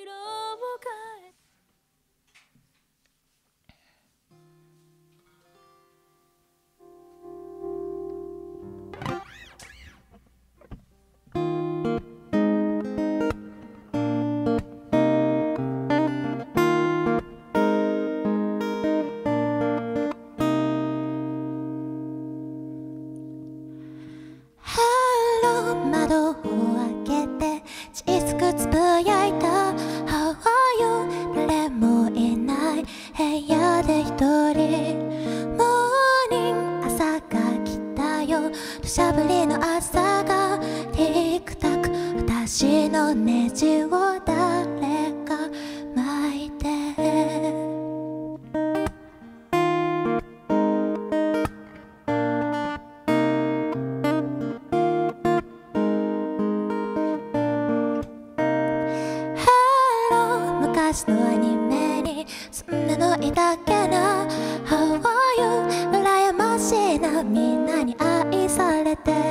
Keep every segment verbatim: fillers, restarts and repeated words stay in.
窓を開けて小さくつぶやいた How are you 誰もいない部屋で一人モーニング朝が来たよ土砂降りの朝がティックタック私のネジを誰か巻いて昔のアニメにそんなのいたっけな How are you 羨ましいなみんなに愛されて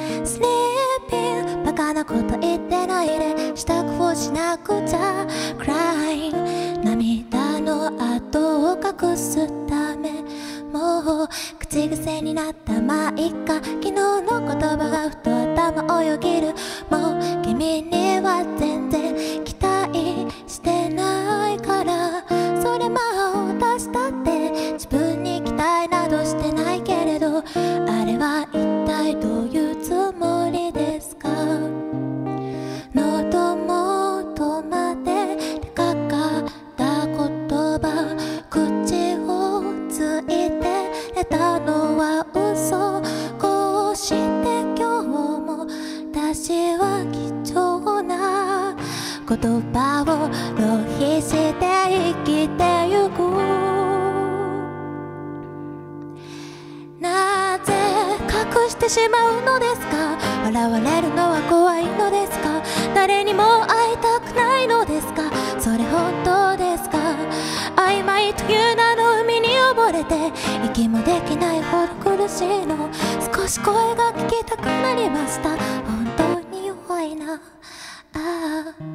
Sleeping バカなこと言ってないで支度をしなくちゃ Crying 涙の跡を隠すためもう口癖になったまあいっか昨日の言葉がふと頭をよぎるもう君には全然期待してないからそれ魔を出したって自分に期待などしてないけれどあれは一体どういうつもりですか喉元まで出かかった言葉口をついて寝たのは嘘こうして今日も私は貴重な言葉を浪費して生きてゆくなぜ隠してしまうのですか笑われるのは怖いのですか誰にも会いたくないのですかそれ本当ですか曖昧という名の海に溺れて息もできないほど苦しいの少し声が聞きたくなりました本当に弱いなああ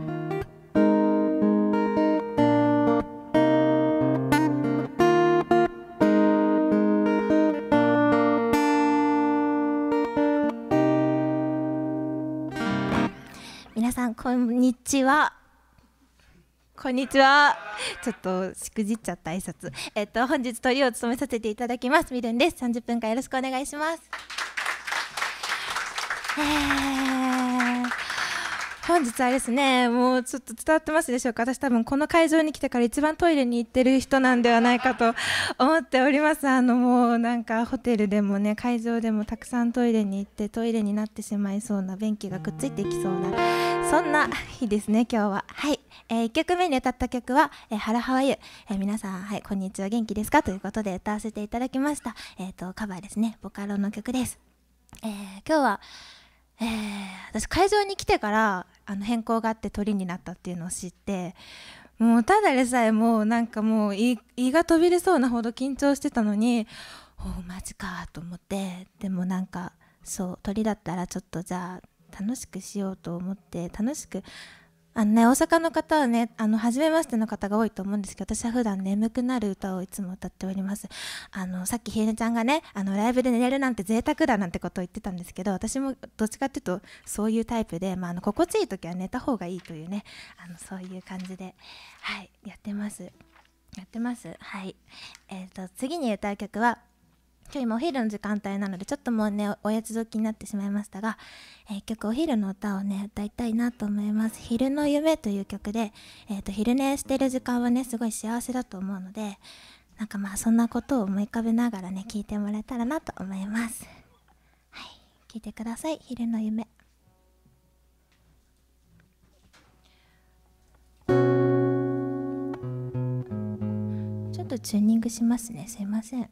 皆さんこんにちはこんにちはちょっとしくじっちゃった挨拶えっと本日トリを務めさせていただきますみるんですさんじゅっぷんかんよろしくお願いしますえー本日はですねもうちょっと伝わってますでしょうか私多分この会場に来てから一番トイレに行ってる人なんではないかと思っておりますあのもうなんかホテルでもね会場でもたくさんトイレに行ってトイレになってしまいそうな便器がくっついていきそうなそんな日ですね今日ははい、えー、いっきょくめに歌った曲は「えー、ハラハワユ」えー、皆さんはいこんにちは元気ですかということで歌わせていただきましたえっとカバーですねボカロの曲です、えー、今日はえー、私会場に来てからあの変更があって鳥になったっていうのを知ってもうただでさえもうなんかもう胃、胃が飛び出そうなほど緊張してたのにおおマジかと思ってでもなんかそう鳥だったらちょっとじゃあ楽しくしようと思って楽しくあのね大阪の方はねあの初めましての方が多いと思うんですけど私は普段眠くなる歌をいつも歌っておりますあのさっきひえねちゃんがねあのライブで寝れるなんて贅沢だなんてことを言ってたんですけど私もどっちかっていうとそういうタイプで、まあ、あの心地いい時は寝た方がいいというねあのそういう感じではいやってますやってますはいえーと次に歌う曲は今日今お昼の時間帯なのでちょっともうねおやつ時になってしまいましたが、えー、曲お昼の歌をね歌いたいなと思います昼の夢という曲で、えー、と昼寝してる時間はねすごい幸せだと思うのでなんかまあそんなことを思い浮かべながらね聴いてもらえたらなと思いますはい聴いてください昼の夢ちょっとチューニングしますねすいません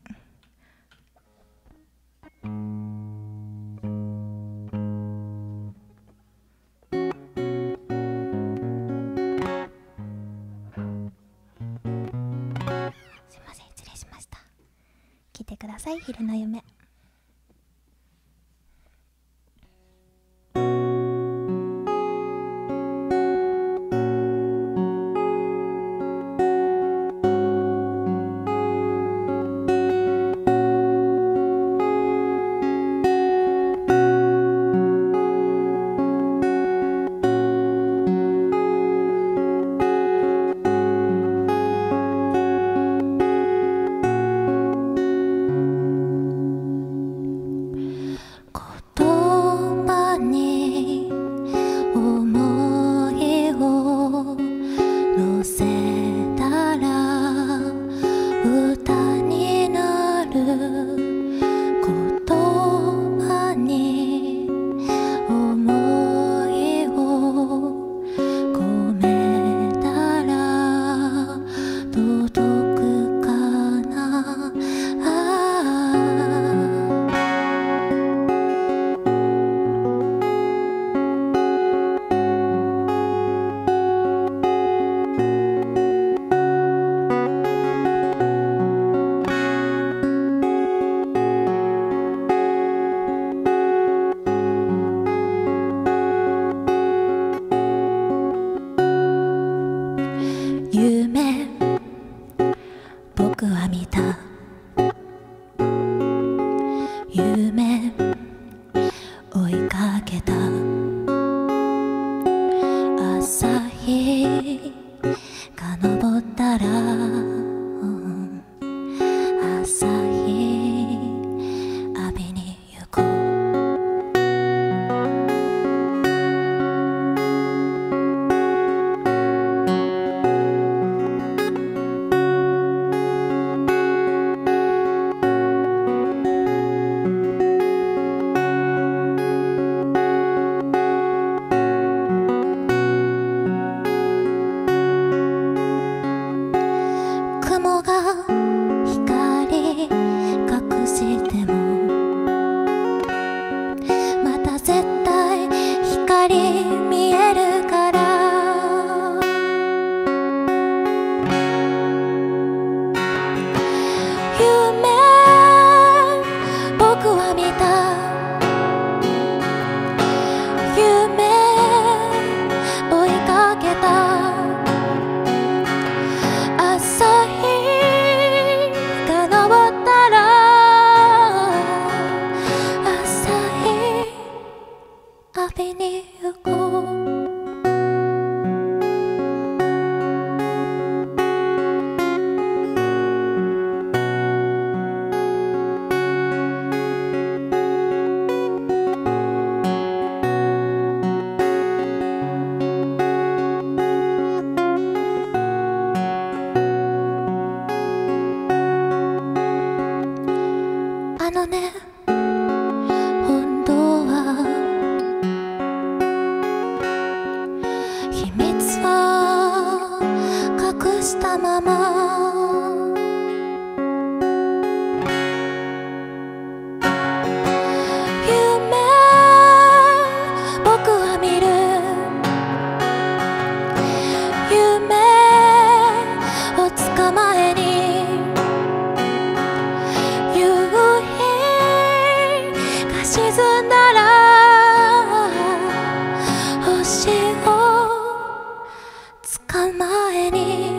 聞いてください昼の夢したまま夢僕は見る夢を捕まえに夕日が沈んだら星を捕まえに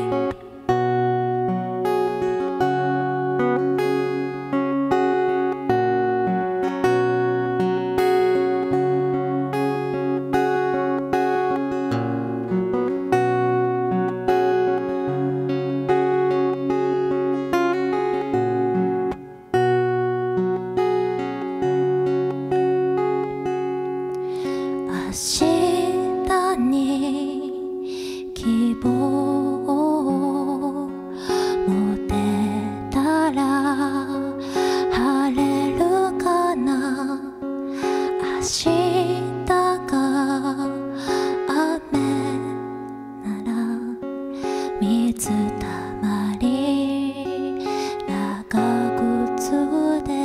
明日に希望を持てたら晴れるかな明日が雨なら水たまり長靴で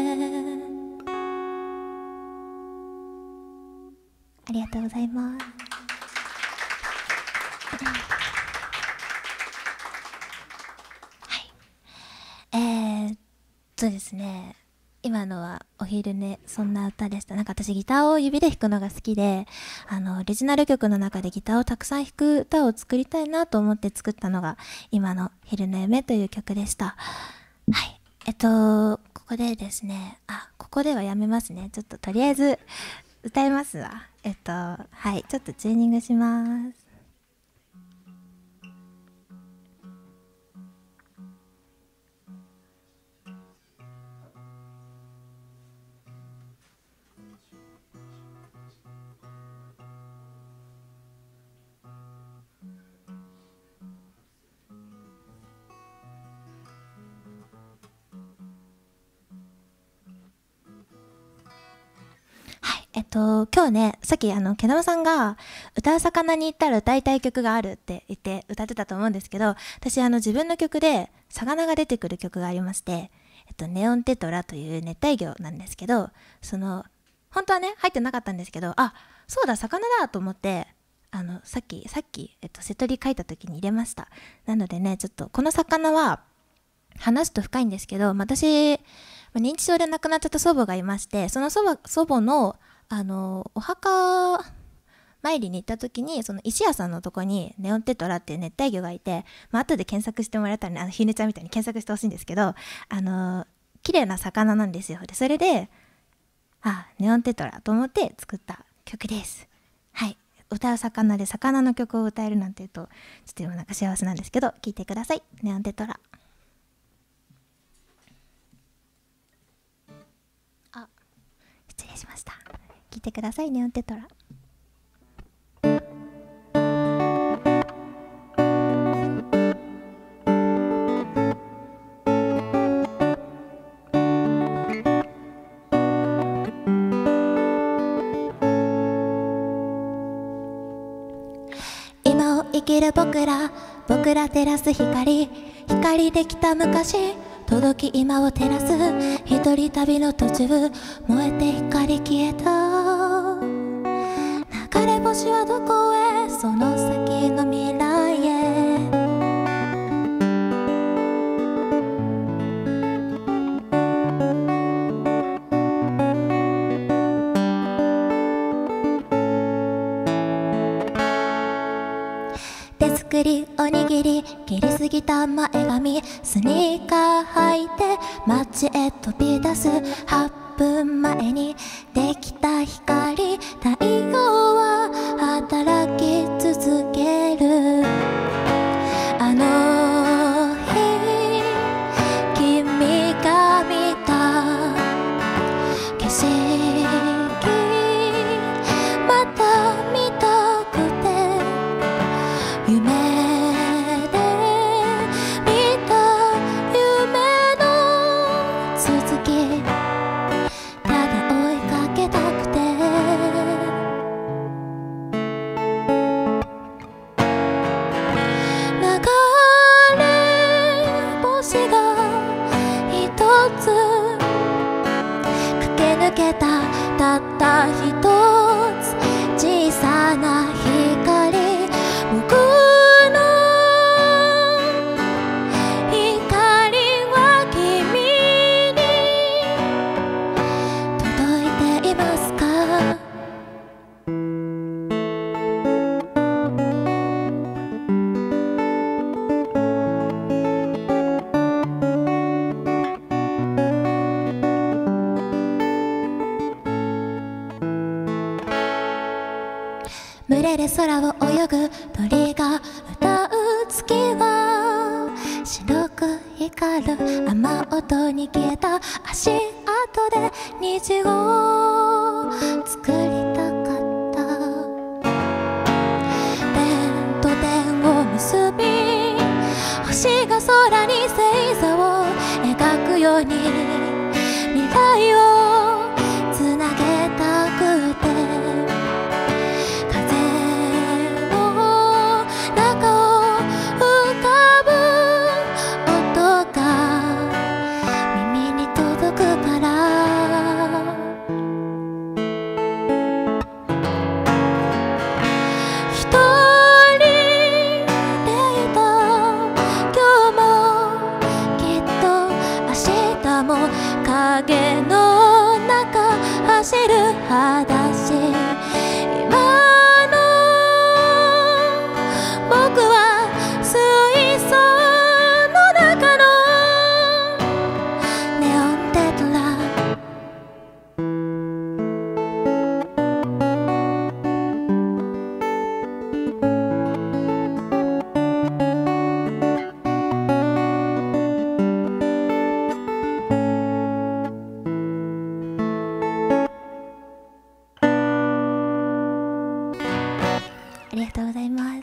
ありがとうございます。はい。えー、っとですね、今のはお昼寝、そんな歌でした。なんか私ギターを指で弾くのが好きで、あの、オリジナル曲の中でギターをたくさん弾く歌を作りたいなと思って作ったのが、今の昼の夢という曲でした。はい。えっと、ここでですね、あ、ここではやめますね。ちょっととりあえず、歌いますわ。えっと、はい、ちょっとチューニングします。えっと、今日ね、さっきあの、毛玉さんが歌う魚に行ったら歌いたい曲があるって言って歌ってたと思うんですけど、私あの自分の曲で魚が出てくる曲がありまして、えっと、ネオンテトラという熱帯魚なんですけど、その、本当はね、入ってなかったんですけど、あ、そうだ、魚だと思って、あの、さっき、さっき、えっと、瀬戸り書いた時に入れました。なのでね、ちょっと、この魚は、話すと深いんですけど、私、認知症で亡くなっちゃった祖母がいまして、その祖母、祖母の、あの、お墓参りに行った時に、その石屋さんのとこにネオンテトラっていう熱帯魚がいて、まあ、後で検索してもらえたらね、あの、ひねちゃんみたいに検索してほしいんですけど、あの、綺麗な魚なんですよ。で、それで、あ、ネオンテトラと思って作った曲です。はい。歌う魚で魚の曲を歌えるなんて言うと、ちょっと今なんか幸せなんですけど、聴いてください。ネオンテトラ。あ、失礼しました。聴いてください、ネオンテトラ。今を生きる僕ら、僕ら照らす光、光できた昔、届き今を照らす一人旅の途中、燃えて光消えた流れ星はどこへ、その先の未来へ。手作りおにぎり、切りすぎた前髪、スニーカー履いて街へ飛び出すはっぷんまえにできた光、太陽は働き続ける。あの日君が見た景色、また見たくて、夢で見た夢の続き、ただ追いかけたくて。 空を泳ぐ鳥が歌う月は白く光る雨音に消えた足跡で虹を作りたかった点と点を結び星が空に星座を描くように未来をつなげたくて風の中を浮かぶ音が耳に届くから一人でいた今日もきっと明日も影の中走る裸足今の僕は水槽の中のネオンテトラありがとうございます。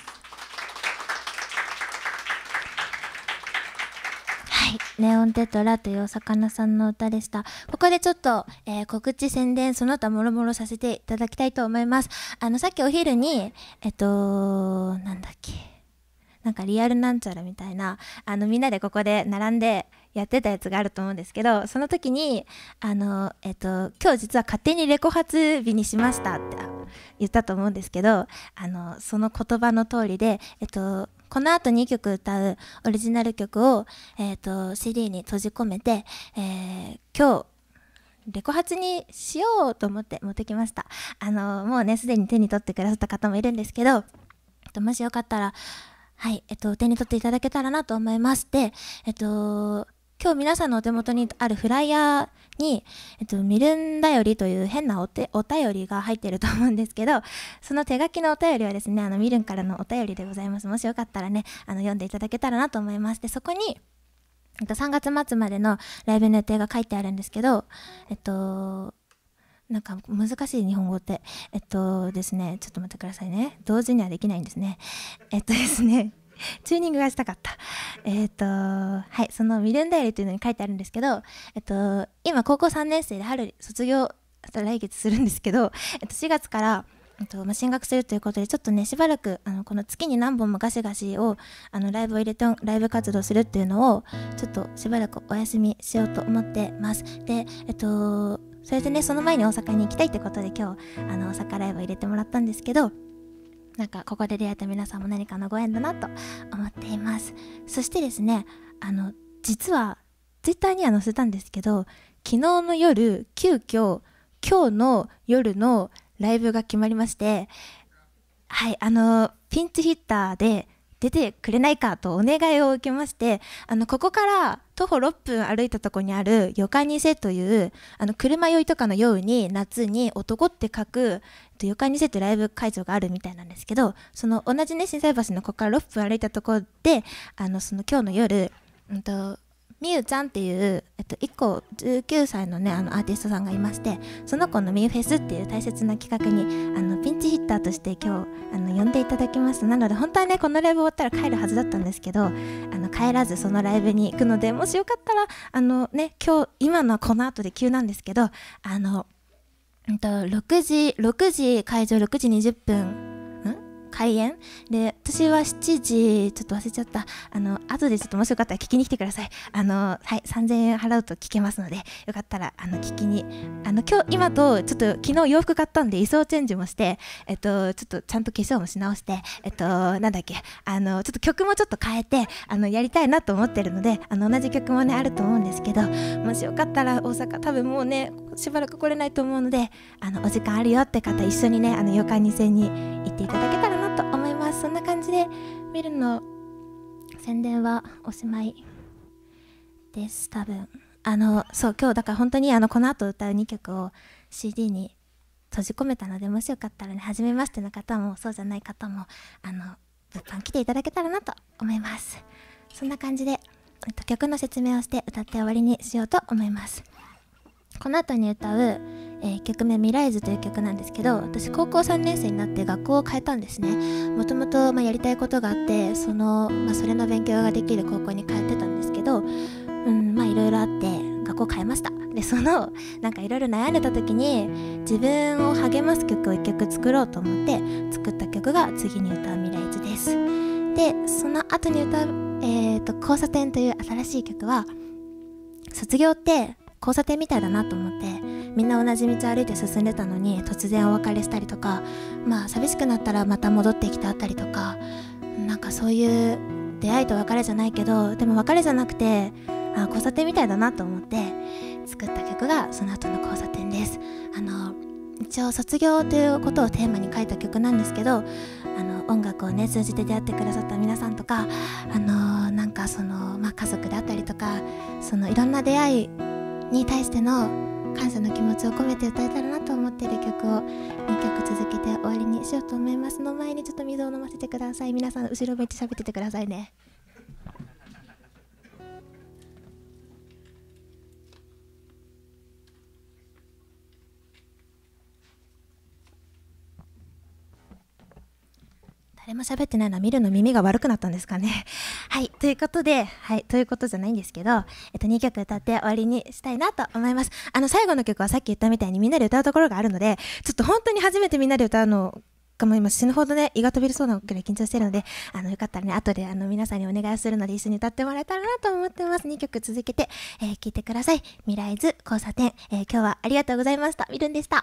はい、ネオンテトラというお魚さんの歌でした。ここでちょっと、えー告知宣伝その他もろもろさせていただきたいと思います。あのさっきお昼にえっとなんだっけなんかリアルなんちゃらみたいなあのみんなでここで並んでやってたやつがあると思うんですけど、その時にあの、えっと、今日実は勝手にレコ発日にしましたって言ったと思うんですけど、あのその言葉の通りで、えっと、この後にきょく歌うオリジナル曲を、えっと、シーディー に閉じ込めて、えー、今日レコ発にしようと思って持ってきました。あのもうねすでに手に取ってくださった方もいるんですけど、えっと、もしよかったらはい、えっと、手に取っていただけたらなと思います。で、えっと、今日皆さんのお手元にあるフライヤーに、えっと、みるんだよりという変なお手お便りが入ってると思うんですけど、その手書きのお便りはですね、あのみるんからのお便りでございます。もしよかったらね、あの読んでいただけたらなと思います。で、そこに、えっと、さんがつ末までのライブの予定が書いてあるんですけど、えっと、なんか難しい日本語って。えっとですね、ちょっと待ってくださいね。同時にはできないんですね。えっとですね、チューニングがしたかった。えっと、はい、そのミルンダイリというのに書いてあるんですけど、えっと、今高校さんねん生で春卒業、来月するんですけど、えっと、しがつから、えっとまあ、進学するということでちょっとねしばらくあのこの月に何本もガシガシをあのライブを入れてライブ活動するっていうのをちょっとしばらくお休みしようと思ってます。で、えっとそれでねその前に大阪に行きたいってことで今日あの大阪ライブを入れてもらったんですけど、なんかここで出会えた皆さんも何かのご縁だなと思っています。そしてですね、あの実はツイッターには載せたんですけど、昨日の夜急遽今日の夜のライブが決まりまして、はい、あのピンチヒッターで出てくれないかとお願いを受けまして、あのここから徒歩ろっぷん歩いたところにあるよかにせというあの車酔いとかの酔うに夏に男って書くよかにせというライブ会場があるみたいなんですけど、その同じね心斎橋のここからろっぷん歩いたところであのその今日の夜、うんとみゆちゃんっていう、えっと、いっこじゅうきゅうさいのねあのアーティストさんがいまして、その子のみゆフェスっていう大切な企画にあのピンチヒッターとして今日あの呼んでいただきます。なので本当はねこのライブ終わったら帰るはずだったんですけど、あの帰らずそのライブに行くので、もしよかったらあのね今日今のはこの後で急なんですけど、あの、うんと、ろくじろくじ会場ろくじにじゅっぷん開演で、私はしちじちょっと忘れちゃった。あの後でちょっともしよかったら聞きに来てください。あのはいさんぜんえん払うと聞けますので、よかったらあの聞きに、あの今日今とちょっと昨日洋服買ったんで衣装チェンジもして、えっとちょっとちゃんと化粧もし直して、えっとなんだっけあのちょっと曲もちょっと変えてあのやりたいなと思ってるので、あの同じ曲もねあると思うんですけど、もしよかったら大阪多分もうねしばらく来れないと思うので、あのお時間あるよって方一緒にねあのよかにせに行っていただけたらなと思います。そんな感じでミルの宣伝はおしまいです多分。あのそう今日だから本当にあのこの後歌うにきょくを シーディー に閉じ込めたので、もしよかったらね、初めましての方もそうじゃない方もあの物販来ていただけたらなと思います。そんな感じで、えっと、曲の説明をして歌って終わりにしようと思います。この後に歌う、えー、曲名「未来図」という曲なんですけど、私高校さんねん生になって学校を変えたんですね。もともとやりたいことがあって、その、まあ、それの勉強ができる高校に通ってたんですけど、うんまあいろいろあって学校変えました。でそのなんかいろいろ悩んでた時に、自分を励ます曲を一曲作ろうと思って作った曲が次に歌う「未来図」です。でその後に歌う、えーと「交差点」という新しい曲は、卒業って交差点みたいだなと思って、みんな同じ道歩いて進んでたのに突然お別れしたりとか、まあ寂しくなったらまた戻ってきてあったりとか、なんかそういう出会いと別れじゃないけど、でも別れじゃなくて、あ交差点みたいだなと思って作った曲がその後の交差点です。あの一応卒業ということをテーマに書いた曲なんですけど、あの音楽をね通じて出会ってくださった皆さんとか、あのなんかその、まあ、家族であったりとか、そのいろんな出会いに対しての感謝の気持ちを込めて歌えたらなと思っている曲をにきょく続けて終わりにしようと思います。の前にちょっと水を飲ませてください。皆さん後ろ向いて喋っててくださいね。誰も喋ってないのは見るの耳が悪くなったんですかね。はい、ということで、はい、ということじゃないんですけど、えっと、にきょく歌って終わりにしたいなと思います。あの、最後の曲はさっき言ったみたいにみんなで歌うところがあるので、ちょっと本当に初めてみんなで歌うのがもう今死ぬほどね、胃が飛びそうなくらい緊張してるので、あの、よかったらね、後であの、皆さんにお願いするので一緒に歌ってもらえたらなと思ってます。にきょく続けて、えー、聴いてください。未来図、交差点、えー、今日はありがとうございました。みるんでした。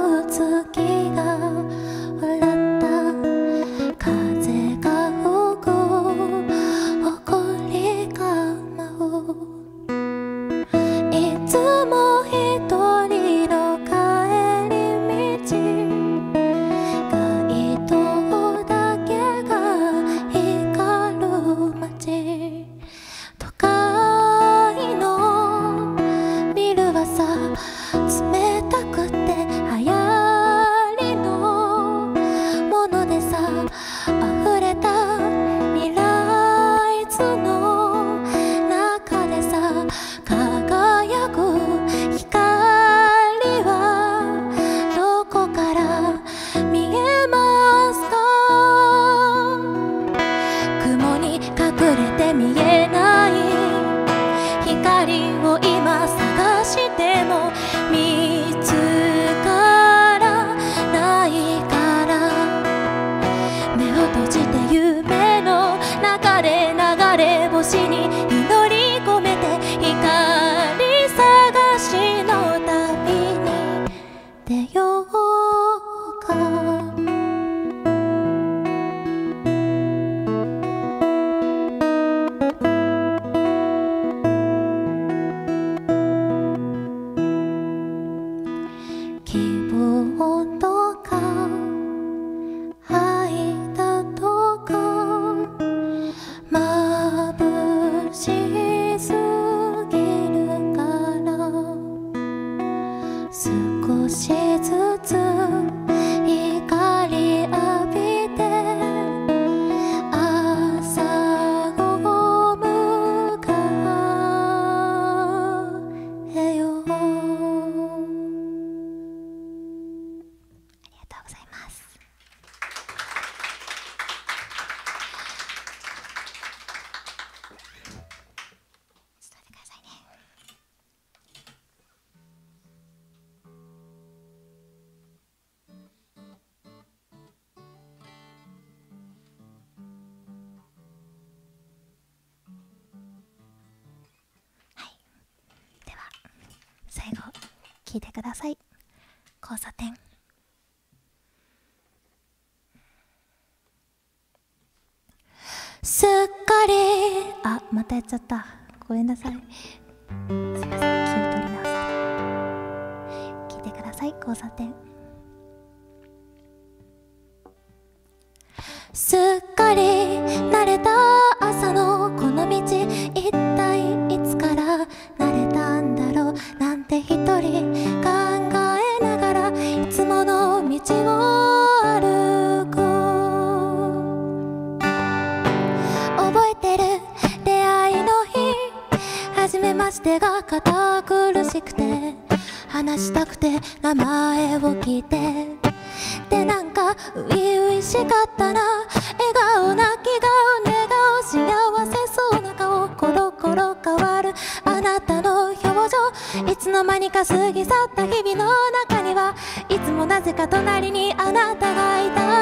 風が吹く夢の中で流れ星に祈り込めて光探しの旅に出ようか。希望とか愛だとか眩しすぎるから少しずつ光浴びて朝を迎えよう。ありがとうございます。ちょっと待ってくださいね。はい。では最後聞いてください。交差点。すっかりあ、またやっちゃった。ごめんなさい。すいません、気を取り直して聞いてください。交差点。すっかり慣れた朝のこの道、一体いつから慣れたんだろうなんて一人考えながらいつもの道を歩く。覚えてる出会いの日、初めましてが堅苦しくて話したくて名前を聞いて、でなんか初々しかったな。笑顔泣き顔寝顔幸せそうな顔、コロコロ変わるあなたの表情、いつの間にか過ぎ去った日々の中にはいつもなぜか隣にあなたがいた。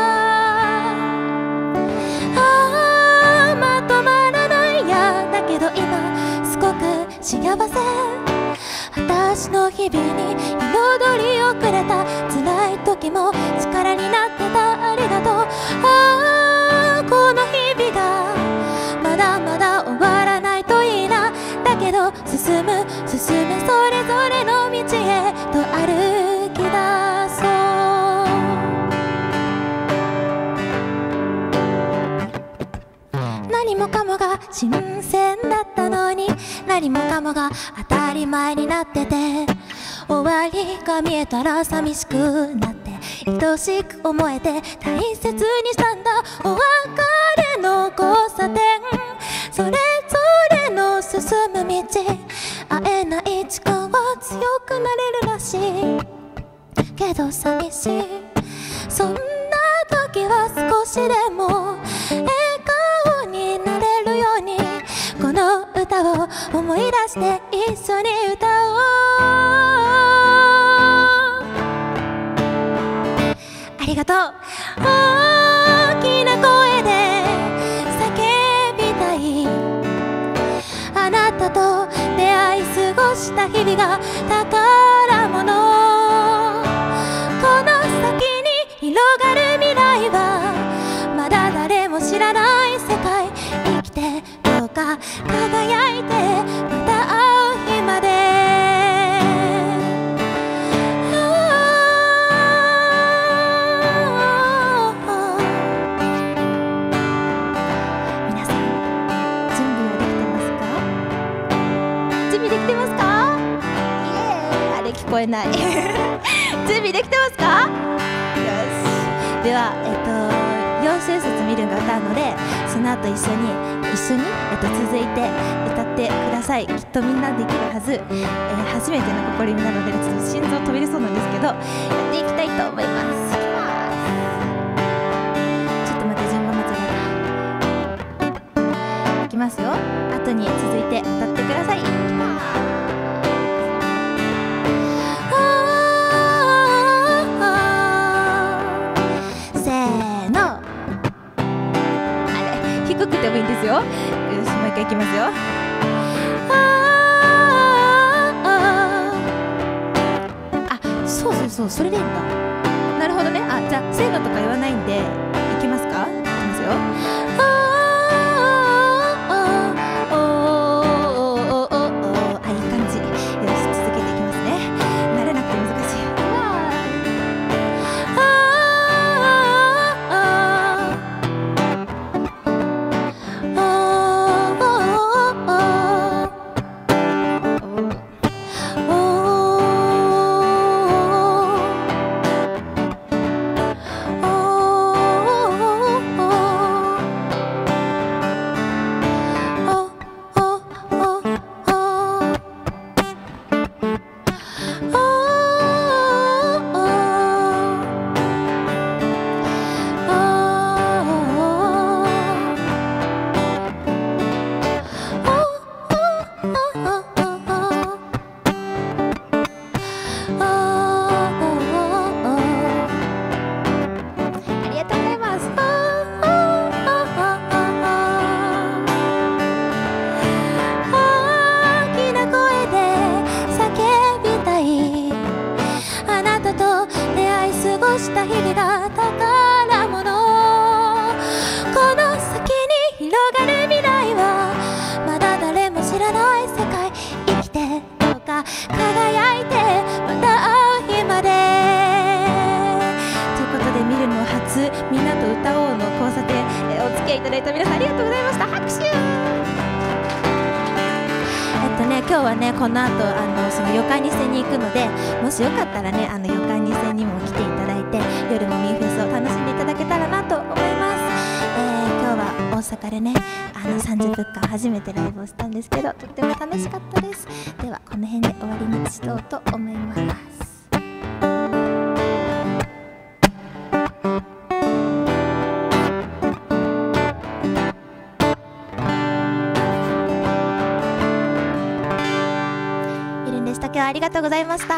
ああまとまらないや、だけど今すごく幸せ。私の日々に彩りをくれた、辛い時も力になってた、ありがとう。ああこの日々がまだまだ終わらないといいな。だけど進む進むそれぞれの道へと歩き出そう。何もかもが新鮮だったのに、何もかもが当たり前になってて、終わりが見えたら寂しくなって愛しく思えて大切にしたんだ。お別れの交差点、それぞれの進む道、会えない時間は強くなれるらしいけど寂しい。そんな時は少しでも笑顔になれるように、この歌を思い出して一緒に歌おう。ありがとう。大きな声で叫びたい、あなたと出会い過ごした日々が宝物。この先に広がる未来はまだ誰も知らない世界。生きてどうか輝いてまた会う日まで。聞こえない準備できてますか？よし。では、えっと、よんしゅうせつみるんが歌うので、その後一緒に一緒に、えっと、続いて歌ってください。きっとみんなできるはず、えー、初めての試みなのでちょっと心臓飛び出そうなんですけど、やっていきたいと思います。ちょっと待って、順番間違えた。いきますよ。後に続いて歌ってください。 低くてもいいんですよ。よし、もう一回いきますよ。あ、そうそうそう、それでいいんだ。なるほどね。あ、じゃあせーのとか言わないんでいきますか。いきますよ。した日々が宝物。この先に広がる未来はまだ誰も知らない世界。生きてどうか輝いてまた会う日まで。ということで見るの初みんなと歌おうの交差点、えお付き合いいただいた皆さんありがとうございました。拍手。えっとね、今日はねこの後あのその予感に戦に行くので、もしよかったらねあの予感に戦にも来ていただいて夜もミーフェスを楽しんでいただけたらなと思います。えー、今日は大阪でねあのさんじゅっぷんかん初めてライブをしたんですけど、とっても楽しかったです。ではこの辺で終わりにしようと思います。今日はありがとうございました。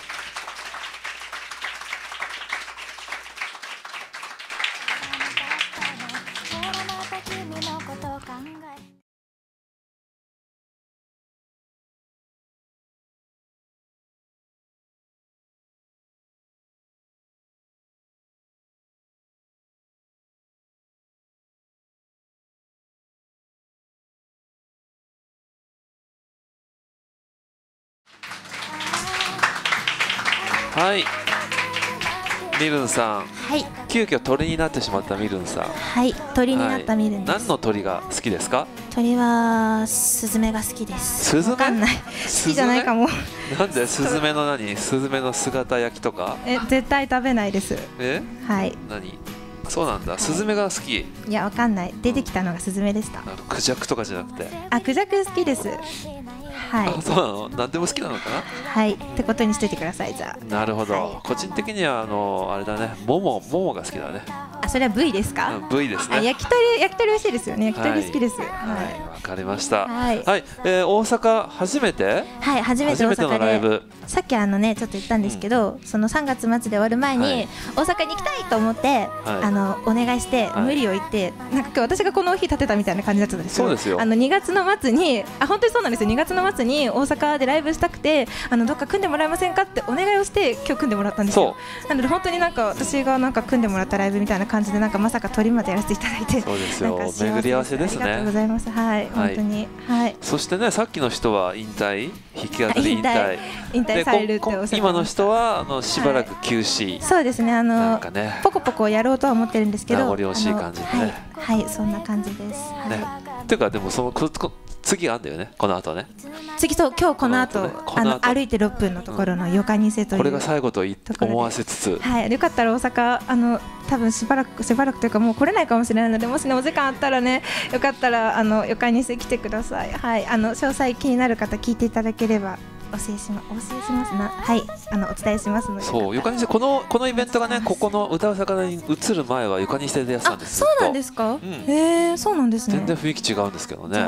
はい、みるんさん、 はい、 急遽鳥になってしまったみるんさん。 はい、鳥になったみるんです。 はい、何の鳥が好きですか？ 鳥はスズメが好きです。 スズメ？ わかんない。好きじゃないかも。 なんでスズメの何？スズメの姿焼きとか？ え、絶対食べないです。 え？ はい。 何？そうなんだ。スズメが好き？ いや、わかんない。出てきたのがスズメでした。 クジャクとかじゃなくて？ あ、クジャク好きです。はい。 あ、そうなの？何でも好きなのかな？ はい。ってことにしといてください、じゃあ。 なるほど。 はい、 個人的にはあのあれだね、ももももが好きだね。 あ、それは部位ですか？ 部位ですね。 あ、焼き鳥焼き鳥美味しいですよね。焼き鳥好きです。はい。 はい、わかりました。 はい。 はい、えー、大阪初めて？ はい、初めて大阪で。初めてのライブ。さっきあのねちょっと言ったんですけど、うん、そのさんがつ末で終わる前に、はい、大阪に行きたいと思って、はい、あのお願いして、はい、無理を言って、なんか今日私がこの日立てたみたいな感じだったんですよ。 そうですよ。 あのにがつの末に、あ、本当にそうなんですよ。にがつの末に大阪でライブしたくて、あのどっか組んでもらえませんかってお願いをして今日組んでもらったんですよ。なので本当になんか私がなんか組んでもらったライブみたいな感じで、なんかまさか鳥までやらせていただいて、 そうですよ。巡り合わせですね。 ありがとうございます。はい、はい、本当に。はい。 そしてね、さっきの人は引退、弾き語り引退、 引退されるっておっしゃってました。 今の人はあのしばらく休止。 そうですね。あのなんかね、 ポコポコやろうとは思ってるんですけど、 名残惜しい感じでね。 はい、そんな感じです。 ね。ていうかでもそのここ次あんだよね、この後ね。 次、そう、今日この後、あの歩いてろっぷんのところのヨカニセという、 これが最後と思わせつつ、 はい、よかったら大阪、あの多分しばらくしばらくというかもう来れないかもしれないので、もしねお時間あったらね、よかったらあのヨカニセ来てください。はい、あの詳細気になる方聞いていただければお教えしまお教えしますな。はい、あのお伝えしますので。 そう、ヨカニセ、このこのイベントがね、ここの歌う魚に移る前はヨカニセでやってたんです。 そうなんですか？うん、へえ、そうなんですね。 全然雰囲気違うんですけどね。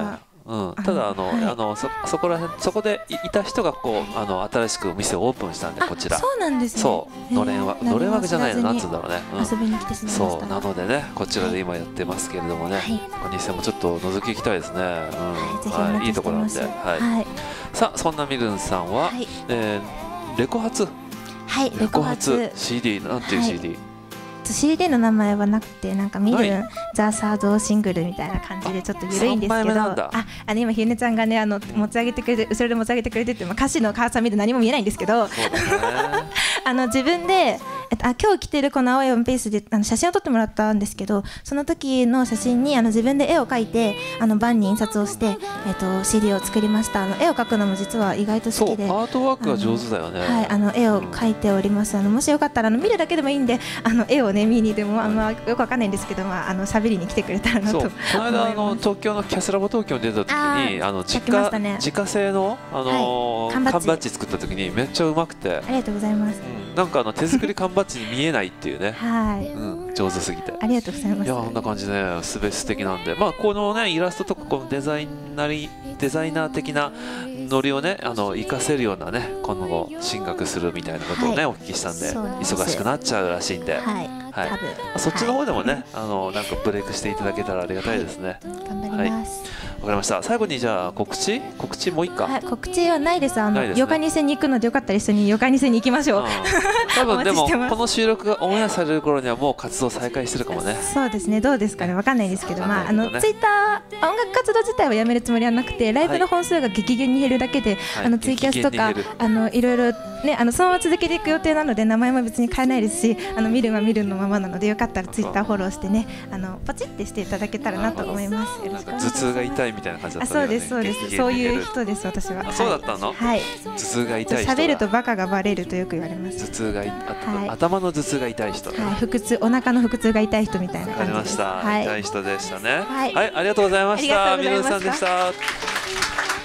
うん、ただあの、はい、あのそそこら辺そこでいた人がこうあの新しく店をオープンしたんでこちら。 そうなんですね。 そうのれんわのれんわけじゃないのなんつうんだろうね。 うん、遊びに来てしまいました。 そうなのでねこちらで今やってますけれどもね。はい、お店もちょっと覗き行きたいですね。うん、 はい、ぜひおはい、いい待ちしてます。 ところなんで。はい。 はい、 さあそんなみるんさんは、はい、えー、レコ発。 はい、レコ発シーディー なんていう シーディー。はい、 シーディー の名前はなくてなんか見るザ・サードシングルみたいな感じでちょっと緩いんですけど、ああの今ひゅねちゃんがねあの持ち上げてくれて後ろで持ち上げてくれてて、まあ、歌詞のカーサー見て何も見えないんですけど、あの自分で、えっと、あ今日着てるこの青いワンピースであの写真を撮ってもらったんですけど、その時の写真にあの自分で絵を描いてあの版に印刷をして、えっと、シーディー を作りました。あの絵を描くのも実は意外と好きで、 そうアートワークが上手だよね。 はい、あの絵を描いております。あのもしよかったらあの見るだけでもいいんであの絵をね見にでもあんまよくわかんないんですけど、まああの喋りに来てくれたらなと。 そうこの間あの東京のキャスラボ東京に出た時にあの自家、ね、自家製のあのーはい、缶バッジ作った時にめっちゃうまくて。 ありがとうございます。 うん、なんかあの手作り缶バッジに見えないっていうね。 はい、 うん、上手すぎて。 ありがとうございます。 いやこんな感じで、すべ素敵なんで、まあこのねイラストとかこのデザインなりデザイナー的なノリをねあの活かせるようなね今後進学するみたいなことをね、はい、お聞きしたんで忙しくなっちゃうらしいんで、はい、はい、まあ、そっちの方でもね、はい、あのなんかブレイクしていただけたらありがたいですね。 頑張ります。 はい、わかりました。最後にじゃあ告知告知もう一回、 はい、告知はないです。あのようかにせんに行くのでよかったら一緒にようかにせんに行きましょう。 多分でもこの収録がオンエアされる頃にはもう活動再開してるかもね。 そうですね、どうですかね、わかんないですけど、まああのツイッター音楽活動自体はやめるつもりはなくて、ライブの本数が激減に減るだけで、はい、あのツイキャスとかあのいろいろねあのそのまま続けていく予定なので名前も別に変えないですし、あの見るは見るのままなのでよかったらツイッターフォローしてねあのポチってしていただけたらなと思います。よろしくお願いします。 頭痛が痛いみたいな感じだったね。 そうですそうです、そういう人です私は。 そうだったの？ はい。 頭痛が痛い人。 喋るとバカがバレるとよく言われます。 頭痛が頭の頭痛が痛い人。 はい、腹痛お腹の腹痛が痛い人みたいな感じです。 わかりました。痛い人でしたね。 はい、 ありがとうございました。みるんさんでした。